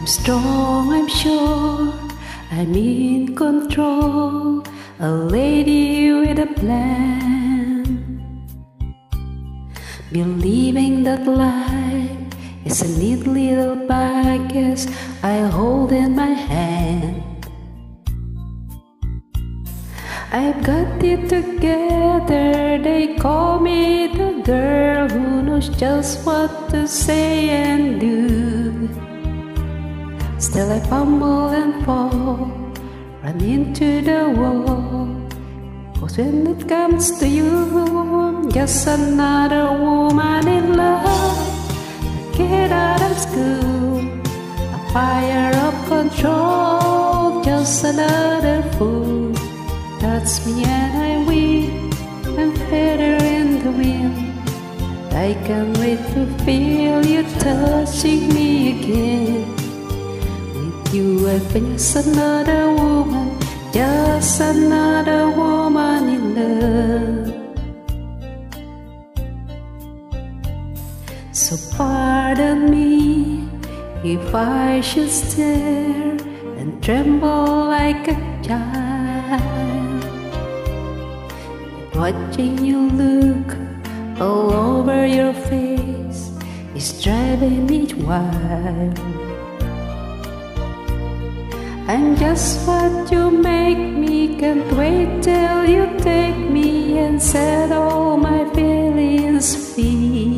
I'm strong, I'm sure, I'm in control, a lady with a plan. Believing that life is a neat little package I hold in my hand. I've got it together, they call me the girl who knows just what to say and do. Still I fumble and fall, run into the wall. 'Cause when it comes to you, I'm just another woman in love. A kid out of school, a fire of control, just another fool. That's me and I'm weak, I'm feather in the wind. I can't wait to feel you touching me again. With you I've been just another woman, just another woman in love. So pardon me if I should stare and tremble like a child, watching you look all over your face is driving me wild. I'm just what you make me, can't wait till you take me and set all my feelings free.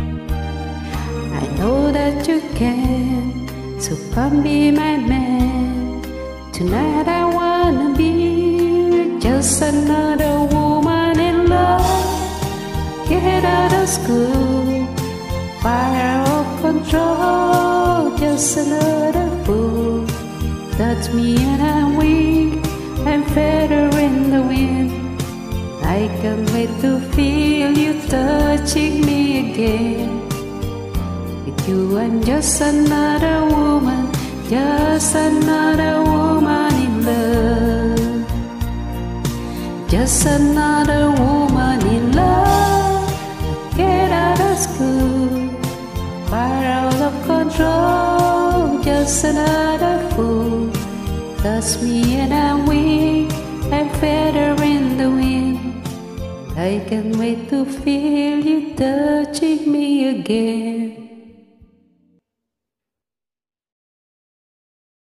I know that you can, so come be my man. Tonight I wanna be just another woman in love. Get out of school, fire of control, just another fool. That's me and I'm weak, I'm feather in the wind. I can't wait to feel you touching me again. With you I'm just another woman, just another woman in love. Just another woman in love. Get out of school, fire out of control, just another fool. That's me and I'm weak, I'm feather in the wind. I can't wait to feel you touching me again.